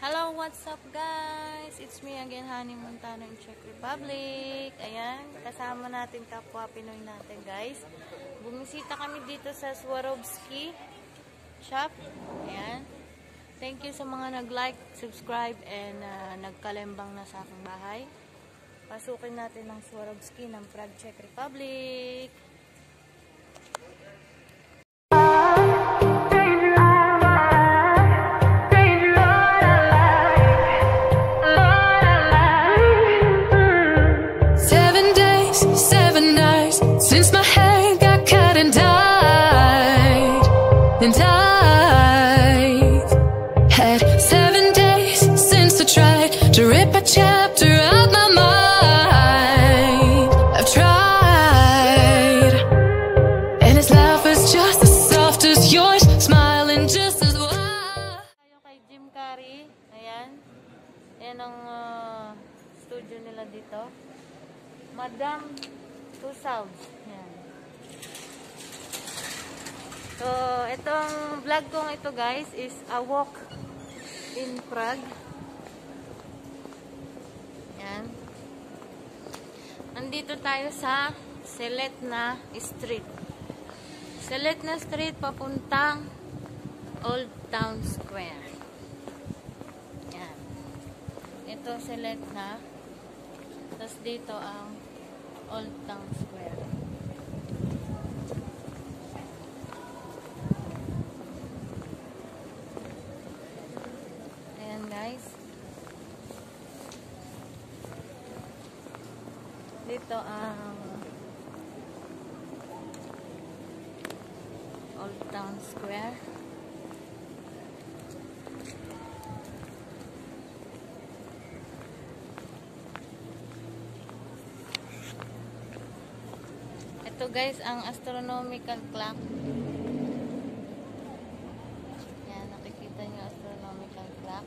Hello, what's up guys? It's me again, Honey Montano in Czech Republic. Ayan, kasama natin kapwa Pinoy natin guys. Bumisita kami dito sa Swarovski shop. Ayan. Thank you sa mga nag-like, subscribe, and nagkalembang na sa aking bahay. Pasukin natin ang Swarovski ng Prague, Czech Republic. Since my hair got cut and dyed, and I've had 7 days since I tried to rip a chapter out my mind. I've tried, and his laugh is just as soft as yours, smiling just as wide. Tayo kay Jim Carrey. Ayan. Ayan ang studio nila dito. Madame Tussauds. Yan. So, itong vlog kong ito guys is a walk in Prague. Yan. Nandito tayo sa Seletna Street. Seletna Street papuntang Old Town Square. Yan. Ito Seletna. Tapos dito ang Old Town Square. Ayan guys. Dito ang Old Town Square. Ito guys, ang astronomical clock. Yan, nakikita nyo astronomical clock.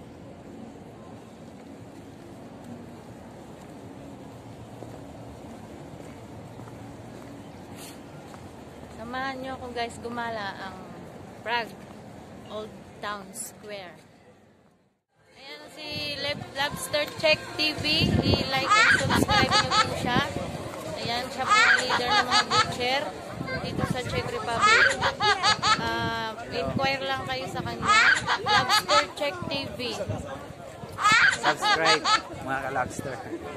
Samahan nyo ako guys gumala ang Prague Old Town Square. Ayan si Lobster Czech TV. I-like and subscribe nyo po siya. Ayan, siya po ang leader ng mga butcher dito sa Czech Republic. Inquire lang kayo sa kanya. Lobster Czech TV. Subscribe, mga ka-lobster.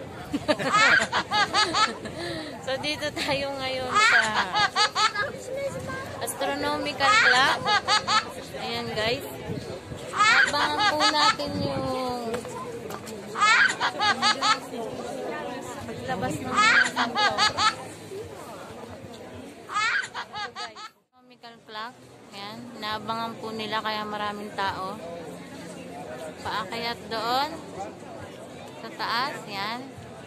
So, dito tayo ngayon sa astronomical clock. Ayan, guys. Abangan po natin yung paglabas ng santo. Astronomical clock. Ayan. Naabangan po nila kaya maraming tao. Paakyat doon sa taas. Ayan.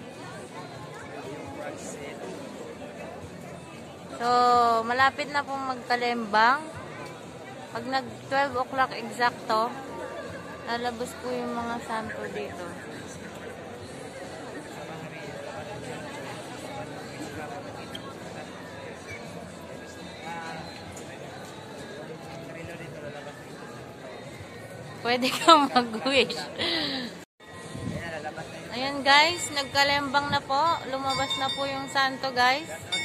So, malapit na pong magkalembang. Pag nag 12 o'clock exacto, lalabas po yung mga santo dito. Pwede kang mag-wish. Ayan guys, nagkalembang na po. Lumabas na po yung santo guys.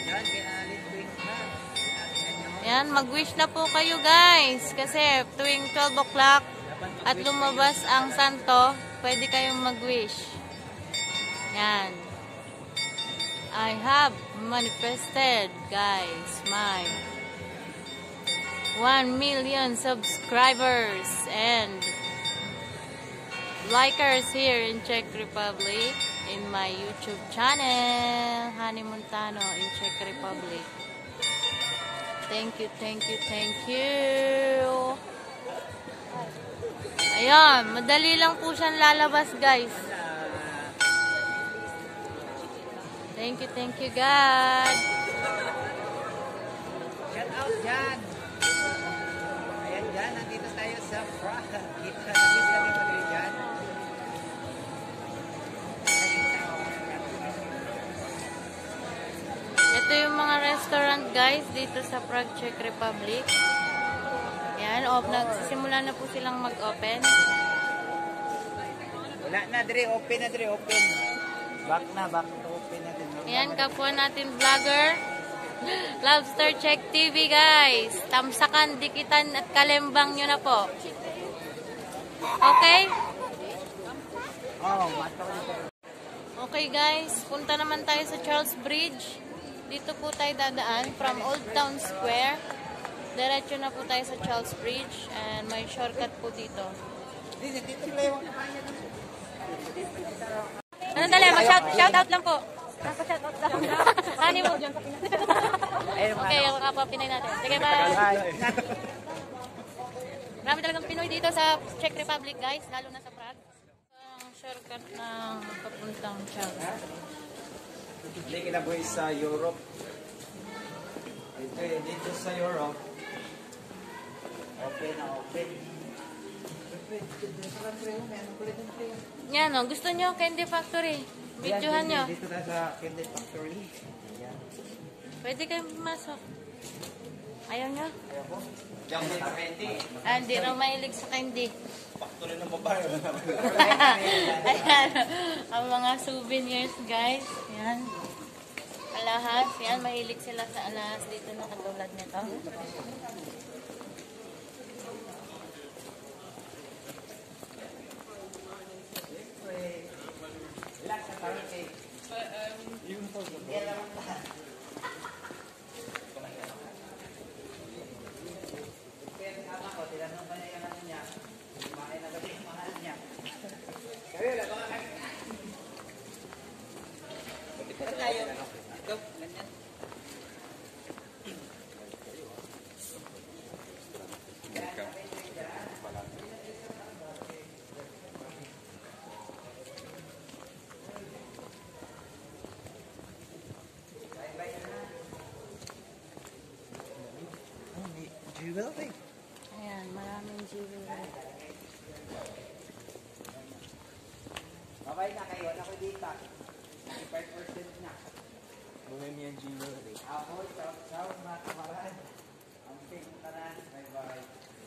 Ayan, mag-wish na po kayo guys. Kasi tuwing 12 o'clock at lumabas ang santo, pwede kayong mag-wish. Ayan. I have manifested guys my 1 million subscribers and likers here in Czech Republic in my YouTube channel, Honey Montano in Czech Republic. Thank you, thank you, thank you. Ayan, madali lang po siyang lalabas guys. Thank you God. Shout out dyan. Ayan dyan, nandito tayo sa Prague. Kita na yung sabi mo rin dyan. Ito yung mga restaurant guys dito sa Prague, Czech Republic. Ayan, nagsisimula na po silang mag-open. Wala na, Dre. Open na, Dre. Open. Back na, back to open na din. Ayan, kapwa natin vlogger. Lobster Check TV, guys. Tamsakan, dikitan, at kalembang nyo na po. Okay? Oh, mato na. Okay, guys. Punta naman tayo sa Charles Bridge. Dito po tayo dadaan from Old Town Square. Diretso na po tayo sa Charles Bridge. And may shortcut po dito. Dito sila yung kapanyan. Ano dali? Shout out lang po. Shout out lang. Hani mo. Okay, yung kapwa Pinoy natin. Sige, bye. Marami talagang Pinoy dito sa Czech Republic, guys. Lalo na sa Prague. Ang shortcut ng papuntang Charles. Hindi kinabuhi sa Europe. Dito sa Europe. Open na open. Yan o, gusto nyo Candy Factory. Videohan nyo. Dito na sa Candy Factory. Ayan. Pwede kayong pumasok. Ayaw nyo? Ayaw ko. Diyan sa candy. Ah, hindi raw mahilig sa candy. Factory ng babae. Ayan. Ang mga souvenirs, guys. Yan. Alahas. Yan, mahilig sila sa alahas dito na katulad nito. Jewelry. Ayan, maraming jewelry. Babay na kayo. Wala ko dito. 95% na. Buhay niya jewelry. Ako, ciao, mga kamarad. Ang pink ka na. Bye-bye.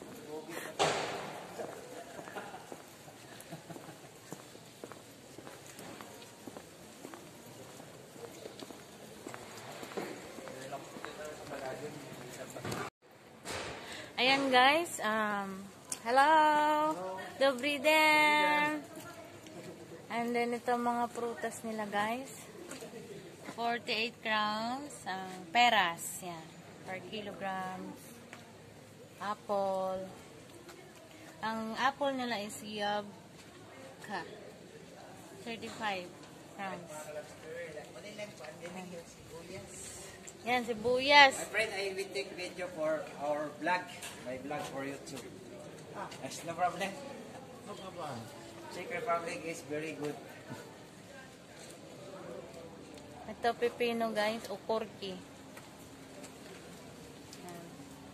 Ayan, guys. Hello. Dobry den. And then, ito mga prutas nila, guys. 48 crowns. Peras. Yan. Per kilograms. Apple. Ang apple nila is Yabka. 35 crowns. Yan, sibuyas. My friend, I will take video for our vlog. My vlog for YouTube. That's no problem. No problem. Czech Republic is very good. Ito pepino, guys, o korki. Yan.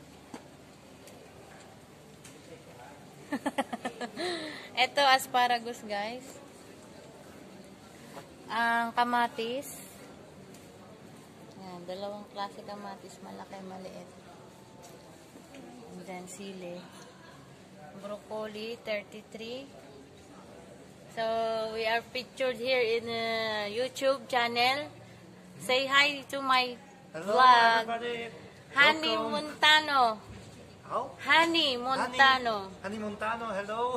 Ito asparagus, guys. Ang kamatis. Yan, dalawang klase kamatis, malaki, maliit. And then sili. Broccoli, 33. So, we are pictured here in YouTube channel. Say hi to my vlog. Hani Montano. How? Hani Montano. Hani Montano, hello.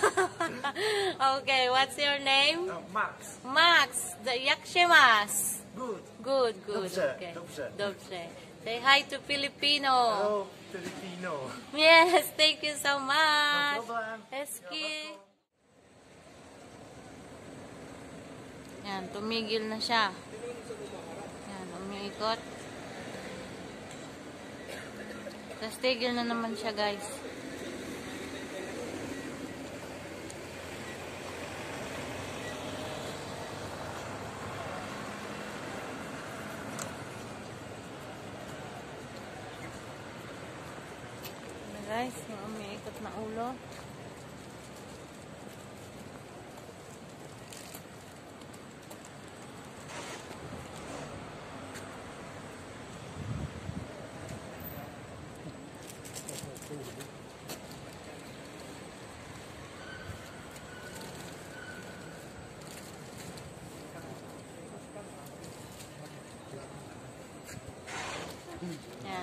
Okay, what's your name? Max. Max, the Yakshimas. Good. Good, good. Dobrze, Okay. dobrze. Dobrze. Say hi to Filipino. Hello, Filipino. Yes, thank you so much. No problem. Eski. Yan, tumigil na siya. Yan, umiikot. Tapos tigil na naman siya, guys. Guys, yung umiikot na ulo.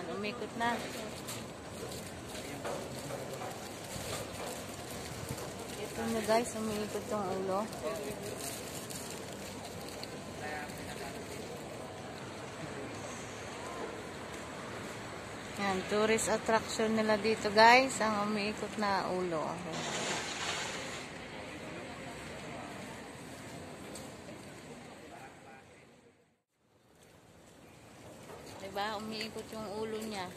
umikot na. Ito nyo guys, umiikot tong ulo. Yan, tourist attraction nila dito guys, ang umiikot na ulo. Diba, umiikot yung ulo niya.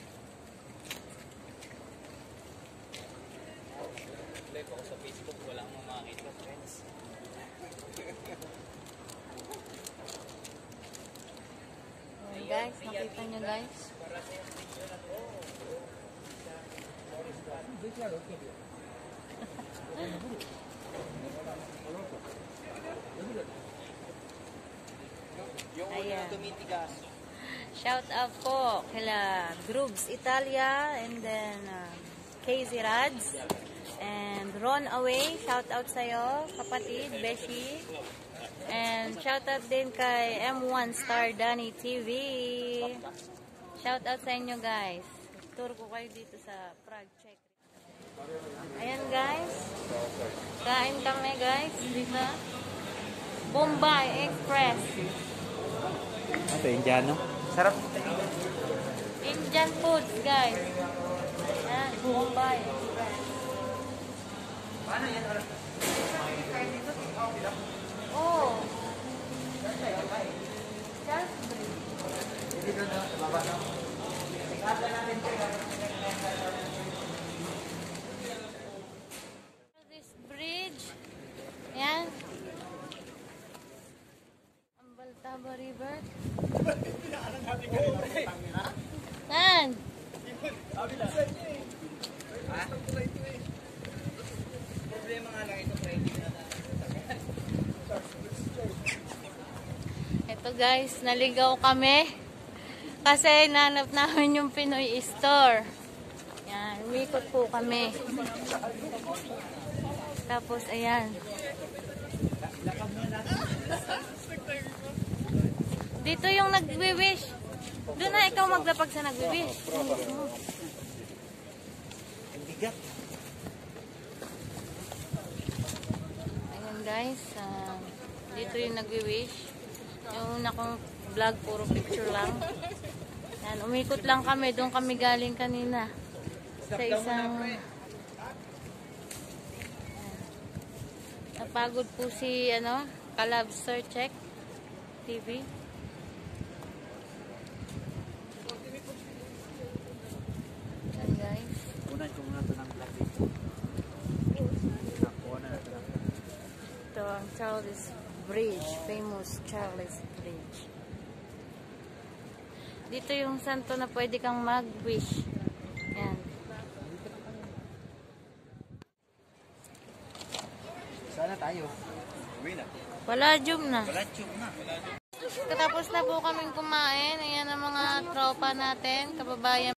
Live ako sa Facebook, wala akong makakita, friends. Ayan guys, nakita nyo guys. Yung ulo na tumitigas. Shout out po kila Grooves Italia and then Casey Rads and Ron Away. Shout out sa'yo, kapatid, Beshi. And shout out din kay M1 Star Danny TV. Shout out sa inyo guys. Tour ko kayo dito sa Prague, Czech. Ayan guys. Kain kami guys dito. Bombay Express. Ito, Indiano. Sarap. Indian foods guys. Ayan, Bombay Express. Paano yan? Oh. This bridge. Yan. Ang Baltaba River. Yan. Problema nga lang ito, friends. Ito guys, naligaw kami. Kasi nanap namin yung Pinoy store. Yan, umikot po kami. Tapos, ayan. Dito yung nagwi-wish. Doon na ikaw maglapag sa nagwi-wish. Ayan guys, dito yung nagwi-wish. Yung una kong vlog, puro picture lang. Yan, umikot lang kami. Doon kami galing kanina. Sa isang... Napagod po si, Kalabster Check TV. Yan guys. Unan ko muna ito ng vlog dito. Nakuha na ito. Ito ang Charles Bridge. Famous Charles Bridge. Dito yung santo na pwede kang mag-wish. Yan. Sana tayo. Uwi na. Palladium na. Palladium na. Katapos na po kaming kumain. Ayan ang mga tropa natin, kababayan.